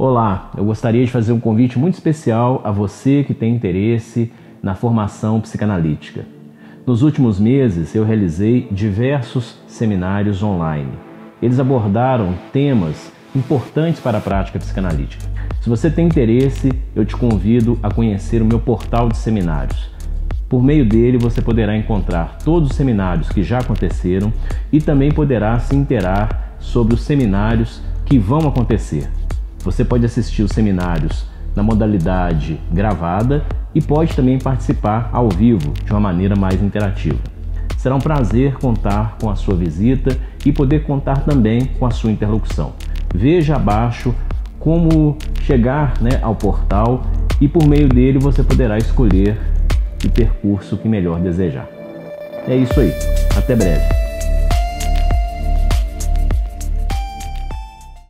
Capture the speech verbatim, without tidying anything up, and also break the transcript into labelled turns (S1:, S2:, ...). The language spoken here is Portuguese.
S1: Olá, eu gostaria de fazer um convite muito especial a você que tem interesse na formação psicanalítica. Nos últimos meses eu realizei diversos seminários online. Eles abordaram temas importantes para a prática psicanalítica. Se você tem interesse, eu te convido a conhecer o meu portal de seminários. Por meio dele você poderá encontrar todos os seminários que já aconteceram e também poderá se inteirar sobre os seminários que vão acontecer. Você pode assistir os seminários na modalidade gravada e pode também participar ao vivo de uma maneira mais interativa. Será um prazer contar com a sua visita e poder contar também com a sua interlocução. Veja abaixo como chegar, né, ao portal e por meio dele você poderá escolher o percurso que melhor desejar. É isso aí, até breve.